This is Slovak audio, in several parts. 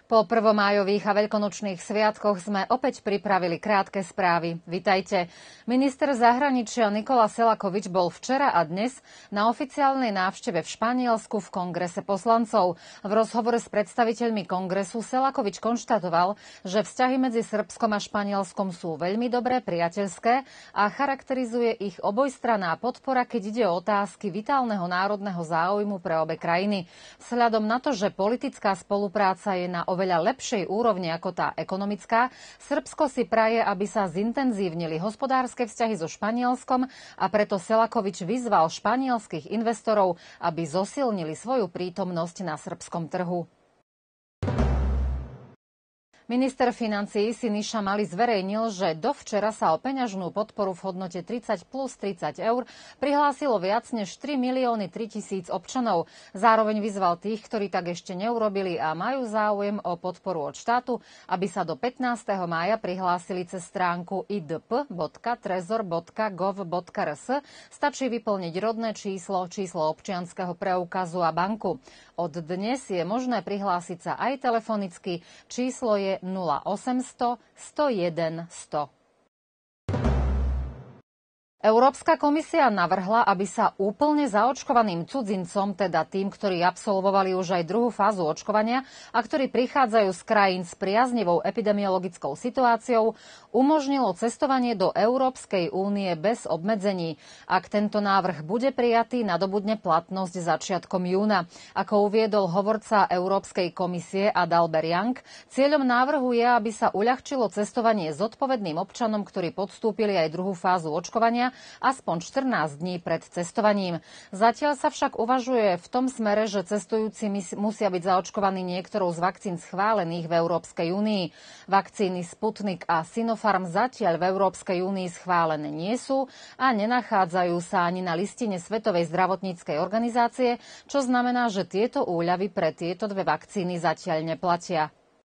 Po prvomájových a veľkonočných sviatkoch sme opäť pripravili krátke správy. Vitajte. Minister zahraničia Nikola Selakovič bol včera a dnes na oficiálnej návšteve v Španielsku v kongrese poslancov. V rozhovore s predstaviteľmi kongresu Selakovič konštatoval, že vzťahy medzi Srbskom a Španielskom sú veľmi dobré, priateľské a charakterizuje ich obojstranná podpora, keď ide o otázky vitálneho národného záujmu pre obe krajiny. Vzhľadom na to, že politická spolupráca je na oveľa lepšej úrovni ako tá ekonomická, Srbsko si praje, aby sa zintenzívnili hospodárske vzťahy so Španielskom a preto Selakovič vyzval španielskych investorov, aby zosilnili svoju prítomnosť na srbskom trhu. Minister financií Siniša Mali zverejnil, že dovčera sa o peňažnú podporu v hodnote 30 plus 30 eur prihlásilo viac než 3 milióny 3 tisíc občanov. Zároveň vyzval tých, ktorí tak ešte neurobili a majú záujem o podporu od štátu, aby sa do 15. mája prihlásili cez stránku idp.trezor.gov.rs. Stačí vyplniť rodné číslo, číslo občianskeho preukazu a banku. Od dnes je možné prihlásiť sa aj telefonicky. Číslo je 0800 101 100. Európska komisia navrhla, aby sa úplne zaočkovaným cudzincom, teda tým, ktorí absolvovali už aj druhú fázu očkovania a ktorí prichádzajú z krajín s priaznivou epidemiologickou situáciou, umožnilo cestovanie do Európskej únie bez obmedzení. Ak tento návrh bude prijatý, nadobudne platnosť začiatkom júna. Ako uviedol hovorca Európskej komisie Adalbert Young, cieľom návrhu je, aby sa uľahčilo cestovanie zodpovedným občanom, ktorí podstúpili aj druhú fázu očkovania, aspoň 14 dní pred cestovaním. Zatiaľ sa však uvažuje v tom smere, že cestujúci musia byť zaočkovaní niektorou z vakcín schválených v Európskej únii. Vakcíny Sputnik a Sinopharm zatiaľ v Európskej únii schválené nie sú a nenachádzajú sa ani na listine Svetovej zdravotníckej organizácie, čo znamená, že tieto úľavy pre tieto dve vakcíny zatiaľ neplatia.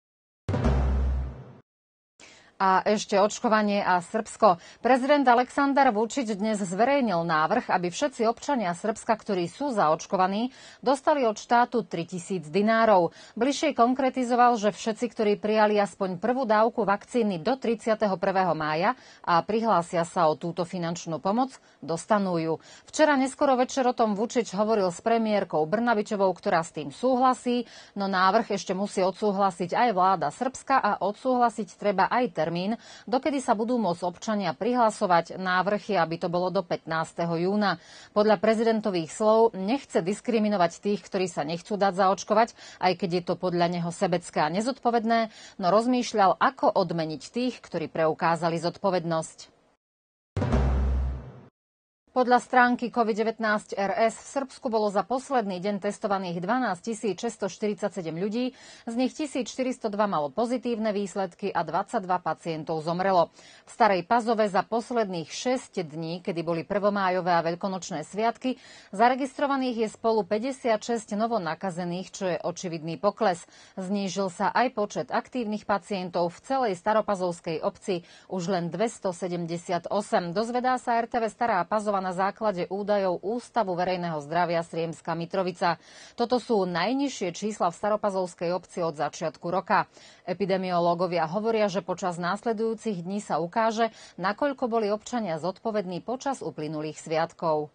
A ešte očkovanie a Srbsko. Prezident Aleksandar Vučić dnes zverejnil návrh, aby všetci občania Srbska, ktorí sú zaočkovaní, dostali od štátu 3000 dinárov. Bližšie konkretizoval, že všetci, ktorí prijali aspoň prvú dávku vakcíny do 31. mája a prihlásia sa o túto finančnú pomoc, dostanú ju. Včera neskoro večer o tom Vučić hovoril s premiérkou Brnabićovou, ktorá s tým súhlasí, no návrh ešte musí odsúhlasiť aj vláda Srbska a odsúhlasiť treba aj termín, dokedy sa budú môcť občania prihlasovať. Návrh je, aby to bolo do 15. júna. Podľa prezidentových slov nechce diskriminovať tých, ktorí sa nechcú dať zaočkovať, aj keď je to podľa neho sebecké a nezodpovedné, no rozmýšľal, ako odmeniť tých, ktorí preukázali zodpovednosť. Podľa stránky COVID-19 RS v Srbsku bolo za posledný deň testovaných 12 647 ľudí, z nich 1402 malo pozitívne výsledky a 22 pacientov zomrelo. V Starej Pazove za posledných 6 dní, kedy boli prvomájové a veľkonočné sviatky, zaregistrovaných je spolu 56 novonakazených, čo je očividný pokles. Znížil sa aj počet aktívnych pacientov v celej staropazovskej obci, už len 278. Dozvedá sa RTV Stará Pazova na základe údajov Ústavu verejného zdravia Sriemska Mitrovica. Toto sú najnižšie čísla v staropazovskej obci od začiatku roka. Epidemiológovia hovoria, že počas následujúcich dní sa ukáže, nakoľko boli občania zodpovední počas uplynulých sviatkov.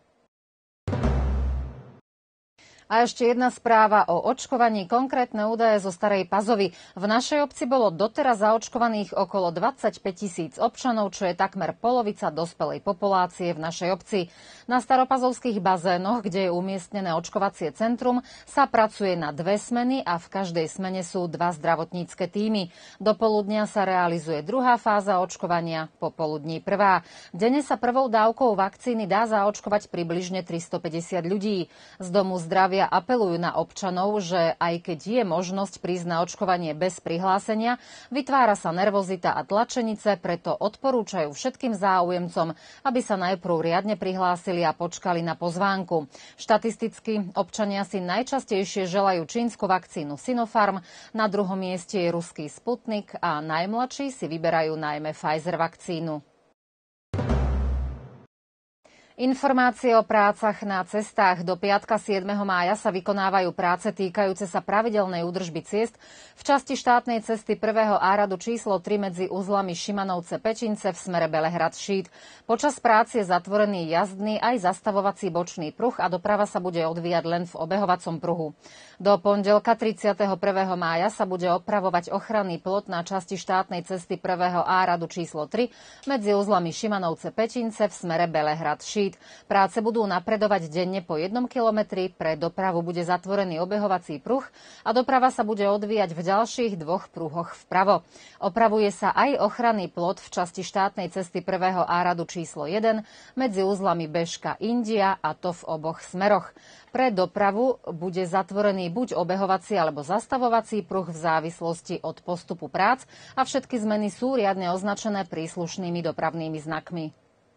A ešte jedna správa o očkovaní, konkrétne údaje zo Starej Pazovy. V našej obci bolo doteraz zaočkovaných okolo 25 000 občanov, čo je takmer polovica dospelej populácie v našej obci. Na staropazovských bazénoch, kde je umiestnené očkovacie centrum, sa pracuje na 2 smeny a v každej smene sú 2 zdravotnícke tímy. Do poludnia sa realizuje druhá fáza očkovania, popoludní prvá. Denne sa prvou dávkou vakcíny dá zaočkovať približne 350 ľudí. Z Domu zdravia apelujú na občanov, že aj keď je možnosť prísť na očkovanie bez prihlásenia, vytvára sa nervozita a tlačenice, preto odporúčajú všetkým záujemcom, aby sa najprv riadne prihlásili a počkali na pozvánku. Štatisticky občania si najčastejšie želajú čínsku vakcínu Sinopharm, na druhom mieste je ruský Sputnik a najmladší si vyberajú najmä Pfizer vakcínu. Informácie o prácach na cestách. Do piatka 7. mája sa vykonávajú práce týkajúce sa pravidelnej údržby ciest v časti štátnej cesty 1. áradu číslo 3 medzi uzlami Šimanovce-Pečince v smere Belehrad-Šíd. Počas prác je zatvorený jazdný aj zastavovací bočný pruh a doprava sa bude odvíjať len v obehovacom pruhu. Do pondelka 31. mája sa bude opravovať ochranný plot na časti štátnej cesty 1. áradu číslo 3 medzi uzlami Šimanovce-Pečince v smere Belehrad-Šíd. Práce budú napredovať denne po 1 kilometri, pre dopravu bude zatvorený obehovací pruh a doprava sa bude odvíjať v ďalších 2 pruhoch vpravo. Opravuje sa aj ochranný plot v časti štátnej cesty 1. áradu číslo 1 medzi uzlami Bežka-India, a to v oboch smeroch. Pre dopravu bude zatvorený buď obehovací alebo zastavovací pruh v závislosti od postupu prác a všetky zmeny sú riadne označené príslušnými dopravnými znakmi.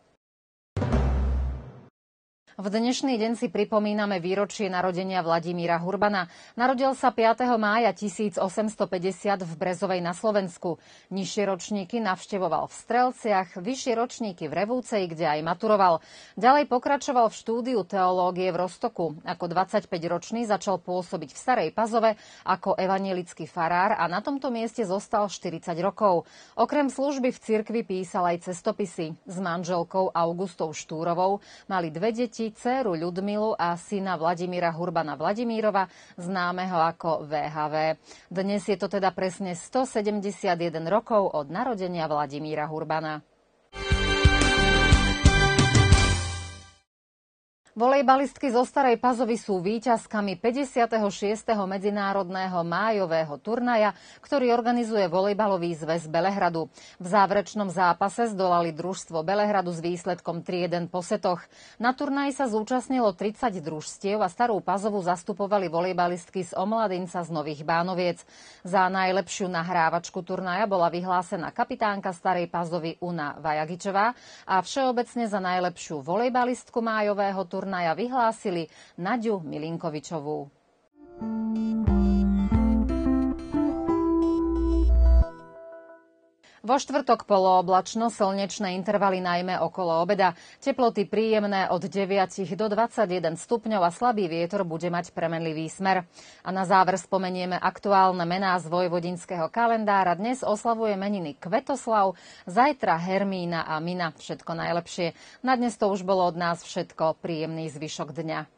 V dnešný deň si pripomíname výročie narodenia Vladimíra Hurbana. Narodil sa 5. mája 1850 v Brezovej na Slovensku. Nižšie ročníky navštevoval v Strelciach, vyššie ročníky v Revúcej, kde aj maturoval. Ďalej pokračoval v štúdiu teológie v Roztoku. Ako 25-ročný začal pôsobiť v Starej Pazove ako evanjelický farár a na tomto mieste zostal 40 rokov. Okrem služby v cirkvi písal aj cestopisy. S manželkou Augustou Štúrovou mali 2 deti, dcéru Ľudmilu a syna Vladimíra Hurbana Vladimírova, známeho ako VHV. Dnes je to teda presne 171 rokov od narodenia Vladimíra Hurbana. Volejbalistky zo Starej Pazovy sú víťazkami 56. medzinárodného májového turnaja, ktorý organizuje Volejbalový zväz Belehradu. V záverečnom zápase zdolali družstvo Belehradu s výsledkom 3-1 po setoch. Na turnaji sa zúčastnilo 30 družstiev a Starú Pazovu zastupovali volejbalistky z Omladinca z Nových Bánoviec. Za najlepšiu nahrávačku turnaja bola vyhlásená kapitánka Starej Pazovy Una Vajagičová a všeobecne za najlepšiu volejbalistku májového turnaja vyhlásili Naďu Milinkovičovú. Vo štvrtok polooblačno, slnečné intervaly najmä okolo obeda. Teploty príjemné od 9 do 21 stupňov a slabý vietor bude mať premenlivý smer. A na záver spomenieme aktuálne mená z vojvodinského kalendára. Dnes oslavuje meniny Kvetoslav, zajtra Hermína a Mina. Všetko najlepšie. Na dnes to už bolo od nás všetko. Príjemný zvyšok dňa.